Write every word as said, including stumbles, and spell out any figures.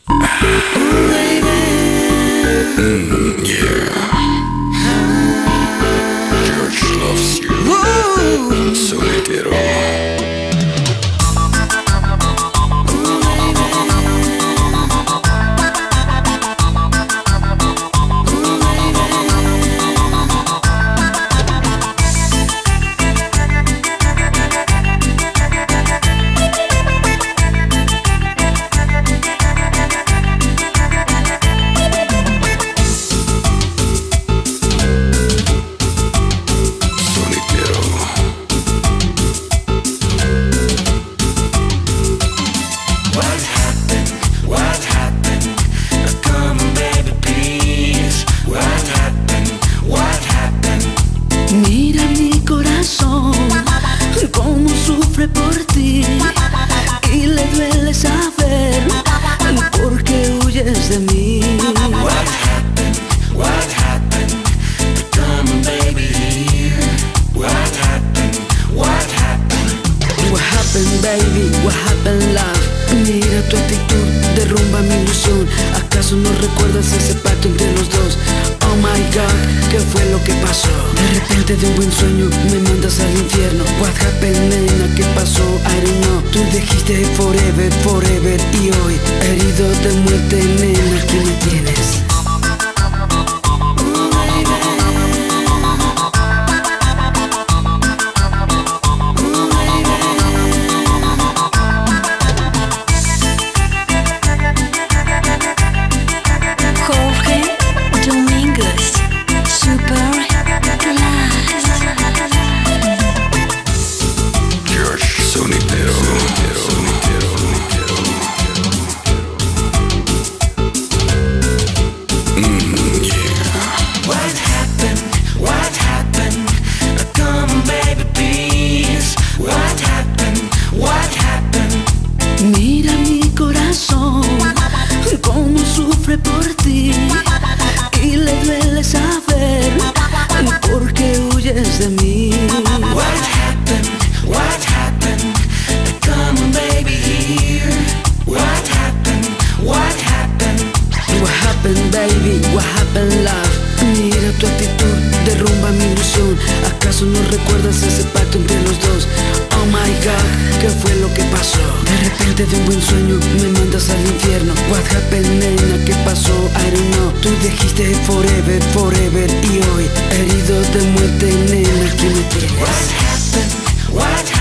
Mm, yeah. George loves you. Woo! Solitero. Mira mi corazón, cómo sufre por ti, y le duele saber por qué huyes de mí. What happened? What happened? Come on, baby, here. What happened? What happened? What happened, baby? What happened, love? Mira tu actitud, derrumba mi ilusión. ¿Acaso no recuerdas ese pacto entre los dos? Oh my God, ¿qué fue lo que pasó? De repente de un buen sueño me mandas al infierno. What happened, nena? ¿Qué pasó? I don't know. Tú dijiste forever, forever, y hoy herido de muerte, nena, ¿quién me tienes? Mira mi corazón, cómo sufre por ti, y le duele saber por qué huyes de mí. What happened? What happened? Come on, baby, here. What happened? What happened? What happened, baby? What happened, love? Mira tu actitud, derrumba mi ilusión. ¿Acaso no recuerdas ese pacto entre los dos? Oh my God, ¿qué fue lo que pasó? De repente de un buen sueño me mandas al infierno. What happened, nena? ¿Qué pasó? I don't know. Tú dijiste forever, forever, y hoy herido de muerte, nena, ¿quién me tienes? What happened? What happened?